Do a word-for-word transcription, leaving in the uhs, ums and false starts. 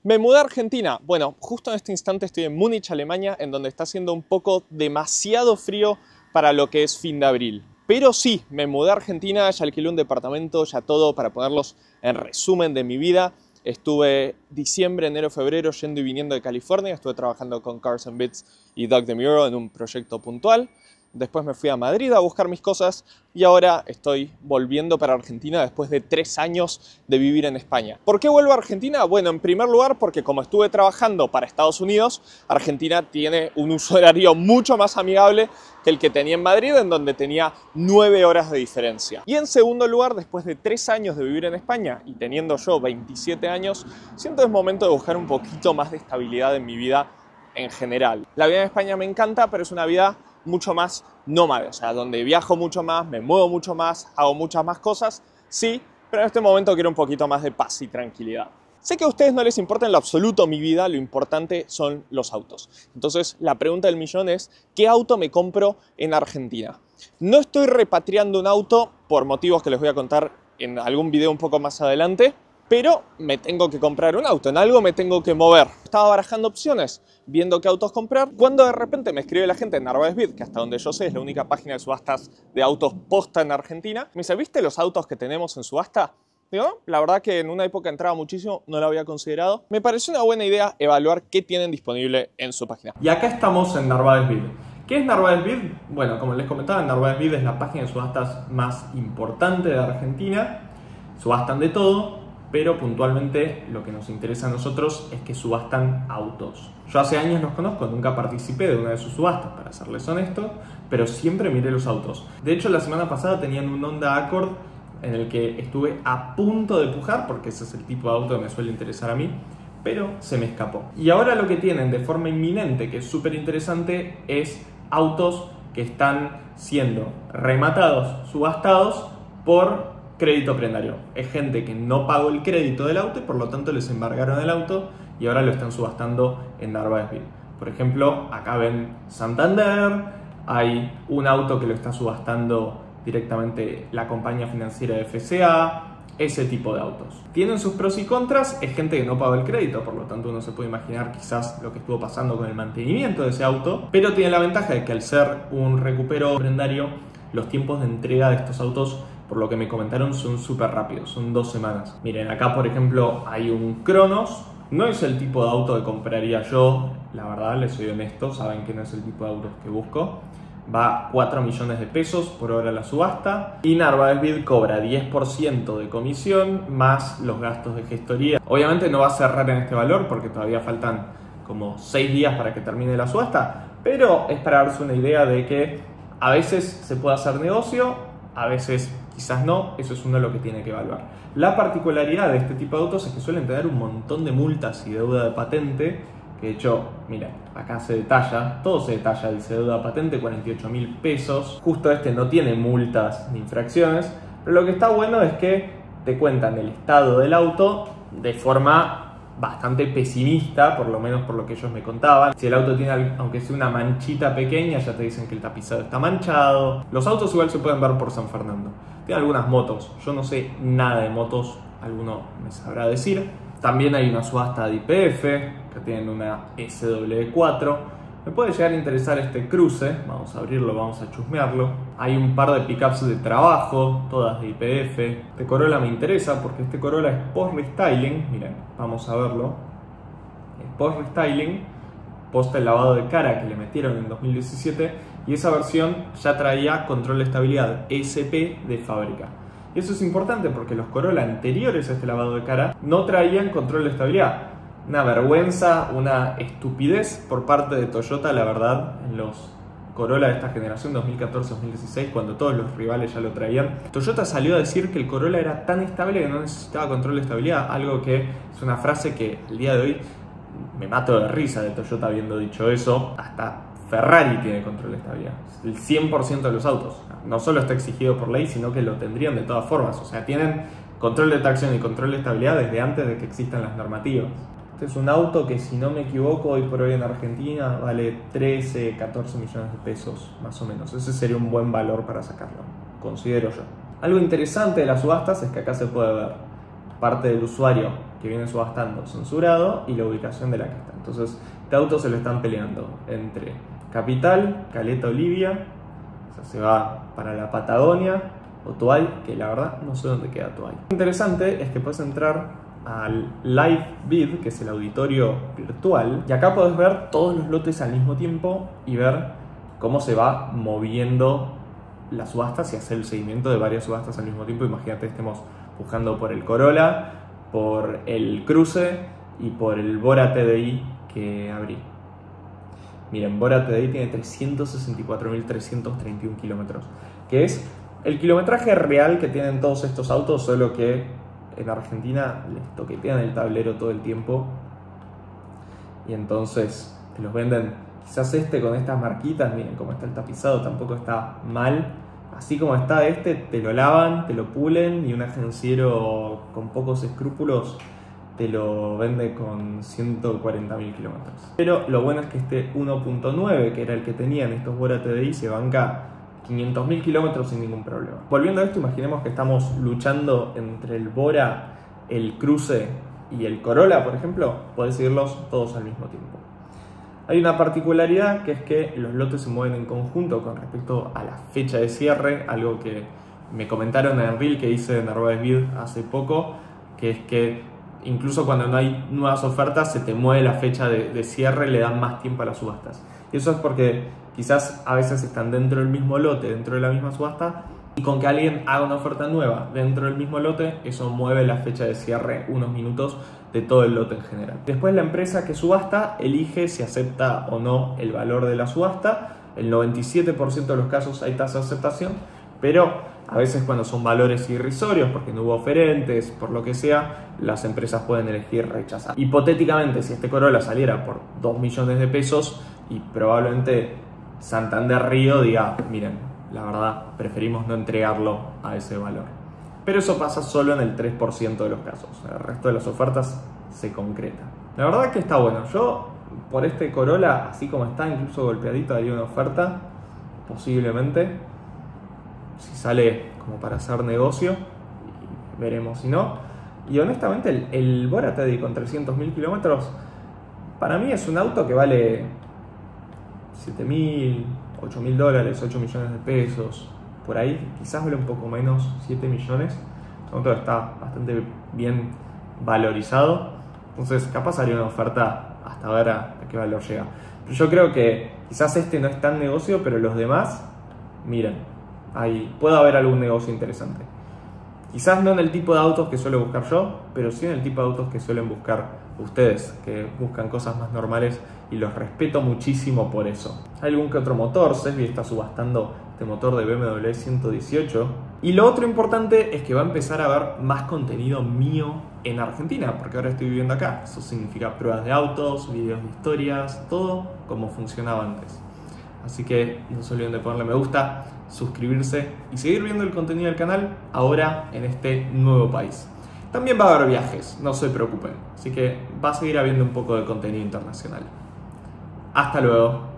Me mudé a Argentina. Bueno, justo en este instante estoy en Múnich, Alemania, en donde está haciendo un poco demasiado frío para lo que es fin de abril. Pero sí, me mudé a Argentina, ya alquilé un departamento, ya todo para ponerlos en resumen de mi vida. Estuve diciembre, enero, febrero yendo y viniendo de California. Estuve trabajando con Cars and Bits y Doug DeMuro en un proyecto puntual. Después me fui a Madrid a buscar mis cosas y ahora estoy volviendo para Argentina después de tres años de vivir en España. ¿Por qué vuelvo a Argentina? Bueno, en primer lugar porque como estuve trabajando para Estados Unidos, Argentina tiene un uso horario mucho más amigable que el que tenía en Madrid, en donde tenía nueve horas de diferencia. Y en segundo lugar, después de tres años de vivir en España y teniendo yo veintisiete años, siento que es momento de buscar un poquito más de estabilidad en mi vida en general. La vida en España me encanta, pero es una vida mucho más nómade, o sea, donde viajo mucho más, me muevo mucho más, hago muchas más cosas, sí, pero en este momento quiero un poquito más de paz y tranquilidad. Sé que a ustedes no les importa en lo absoluto mi vida, lo importante son los autos. Entonces, la pregunta del millón es, ¿qué auto me compro en Argentina? No estoy repatriando un auto por motivos que les voy a contar en algún video un poco más adelante, pero me tengo que comprar un auto, en algo me tengo que mover. Estaba barajando opciones, viendo qué autos comprar, cuando de repente me escribe la gente en Narváez Bid, que hasta donde yo sé es la única página de subastas de autos posta en Argentina. Me dice, ¿viste los autos que tenemos en subasta? Digo, la verdad que en una época entraba muchísimo, no lo había considerado. Me pareció una buena idea evaluar qué tienen disponible en su página. Y acá estamos en Narváez Bid. ¿Qué es Narváez Bid? Bueno, como les comentaba, Narváez Bid es la página de subastas más importante de Argentina. Subastan de todo, pero puntualmente lo que nos interesa a nosotros es que subastan autos. Yo hace años los conozco, nunca participé de una de sus subastas, para serles honesto, pero siempre miré los autos. De hecho, la semana pasada tenían un Honda Accord en el que estuve a punto de pujar, porque ese es el tipo de auto que me suele interesar a mí, pero se me escapó. Y ahora lo que tienen de forma inminente, que es súper interesante, es autos que están siendo rematados, subastados por crédito prendario. Es gente que no pagó el crédito del auto y por lo tanto les embargaron el auto y ahora lo están subastando en Narváez Bid. Por ejemplo, acá ven Santander, hay un auto que lo está subastando directamente la compañía financiera de F C A, ese tipo de autos. Tienen sus pros y contras, es gente que no pagó el crédito, por lo tanto uno se puede imaginar quizás lo que estuvo pasando con el mantenimiento de ese auto, pero tiene la ventaja de que al ser un recupero prendario, los tiempos de entrega de estos autos, por lo que me comentaron, son súper rápidos, son dos semanas. Miren, acá por ejemplo hay un Cronos, no es el tipo de auto que compraría yo, la verdad, les soy honesto, saben que no es el tipo de autos que busco. Va cuatro millones de pesos por hora la subasta y Narváez Bid cobra diez por ciento de comisión más los gastos de gestoría. Obviamente no va a cerrar en este valor porque todavía faltan como seis días para que termine la subasta, pero es para darse una idea de que a veces se puede hacer negocio, a veces quizás no, eso es uno de lo que tiene que evaluar. La particularidad de este tipo de autos es que suelen tener un montón de multas y deuda de patente, que de hecho, miren, acá se detalla, todo se detalla, dice deuda de patente, cuarenta y ocho mil pesos. Justo este no tiene multas ni infracciones, pero lo que está bueno es que te cuentan el estado del auto de forma bastante pesimista, por lo menos por lo que ellos me contaban. Si el auto tiene, aunque sea una manchita pequeña, ya te dicen que el tapizado está manchado. Los autos igual se pueden ver por San Fernando. Tiene algunas motos, yo no sé nada de motos, alguno me sabrá decir. También hay una subasta de Y P F, que tienen una S W cuatro. Me puede llegar a interesar este cruce, vamos a abrirlo, vamos a chusmearlo. Hay un par de pickups de trabajo, todas de Y P F. Este Corolla me interesa porque este Corolla es post-restyling, miren, vamos a verlo. Es post-restyling, post el lavado de cara que le metieron en dos mil diecisiete, y esa versión ya traía control de estabilidad S P de fábrica. Y eso es importante porque los Corolla anteriores a este lavado de cara no traían control de estabilidad. Una vergüenza, una estupidez por parte de Toyota, la verdad, en los Corolla de esta generación dos mil catorce dos mil dieciséis, cuando todos los rivales ya lo traían. Toyota salió a decir que el Corolla era tan estable que no necesitaba control de estabilidad, algo que es una frase que el día de hoy me mato de risa de Toyota habiendo dicho eso. Hasta Ferrari tiene control de estabilidad, el cien por ciento de los autos. No solo está exigido por ley, sino que lo tendrían de todas formas. O sea, tienen control de tracción y control de estabilidad desde antes de que existan las normativas. Este es un auto que, si no me equivoco, hoy por hoy en Argentina vale trece, catorce millones de pesos, más o menos. Ese sería un buen valor para sacarlo, considero yo. Algo interesante de las subastas es que acá se puede ver parte del usuario que viene subastando censurado y la ubicación de la que está. Entonces, este auto se lo están peleando entre Capital, Caleta Olivia, o sea, se va para la Patagonia, o Tuay, que la verdad no sé dónde queda Tuay. Lo interesante es que puedes entrar al Live Bid, que es el auditorio virtual, y acá puedes ver todos los lotes al mismo tiempo y ver cómo se va moviendo las subastas y hacer el seguimiento de varias subastas al mismo tiempo. Imagínate, estemos buscando por el Corolla, por el Cruze y por el Bora T D I que abrí. Miren, Bora T D I tiene trescientos sesenta y cuatro mil trescientos treinta y uno kilómetros, que es el kilometraje real que tienen todos estos autos, solo que en Argentina les toquetean el tablero todo el tiempo y entonces te los venden. Quizás este con estas marquitas, miren cómo está el tapizado, tampoco está mal. Así como está este, te lo lavan, te lo pulen y un agenciero con pocos escrúpulos te lo vende con ciento cuarenta mil kilómetros. Pero lo bueno es que este uno punto nueve, que era el que tenían estos Bora T D I, se banca quinientos mil kilómetros sin ningún problema. Volviendo a esto, imaginemos que estamos luchando entre el Bora, el Cruze y el Corolla, por ejemplo. Podés seguirlos todos al mismo tiempo. Hay una particularidad, que es que los lotes se mueven en conjunto con respecto a la fecha de cierre, algo que me comentaron en el reel que hice de Narváez Bid hace poco, que es que incluso cuando no hay nuevas ofertas se te mueve la fecha de, de cierre, le dan más tiempo a las subastas. Y eso es porque quizás a veces están dentro del mismo lote, dentro de la misma subasta, y con que alguien haga una oferta nueva dentro del mismo lote, eso mueve la fecha de cierre unos minutos de todo el lote en general. Después la empresa que subasta elige si acepta o no el valor de la subasta. El noventa y siete por ciento de los casos hay tasa de aceptación, pero a veces cuando son valores irrisorios, porque no hubo oferentes, por lo que sea, las empresas pueden elegir rechazar. Hipotéticamente, si este Corolla saliera por dos millones de pesos y probablemente Santander Río diga, miren, la verdad, preferimos no entregarlo a ese valor. Pero eso pasa solo en el tres por ciento de los casos. El resto de las ofertas se concreta. La verdad que está bueno. Yo, por este Corolla, así como está, incluso golpeadito, haría una oferta, posiblemente, si sale como para hacer negocio, y veremos si no. Y honestamente, el, el Bora T D I con trescientos mil kilómetros, para mí es un auto que vale siete mil, ocho mil dólares, ocho millones de pesos, por ahí, quizás vale un poco menos, siete millones. El auto está bastante bien valorizado, entonces capaz haría una oferta hasta ver a, a qué valor llega. Pero yo creo que quizás este no es tan negocio, pero los demás, miren, ahí puede haber algún negocio interesante. Quizás no en el tipo de autos que suelo buscar yo, pero sí en el tipo de autos que suelen buscar ustedes, que buscan cosas más normales, y los respeto muchísimo por eso. Hay algún que otro motor, Sesbi está subastando este motor de B M W ciento dieciocho. Y lo otro importante es que va a empezar a haber más contenido mío en Argentina, porque ahora estoy viviendo acá. Eso significa pruebas de autos, videos de historias, todo como funcionaba antes. Así que no se olviden de ponerle me gusta, suscribirse y seguir viendo el contenido del canal ahora en este nuevo país. También va a haber viajes, no se preocupen. Así que va a seguir habiendo un poco de contenido internacional. Hasta luego.